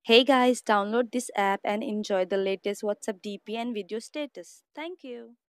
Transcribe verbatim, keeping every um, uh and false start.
Hey guys, download this app and enjoy the latest WhatsApp D P and video status. Thank you.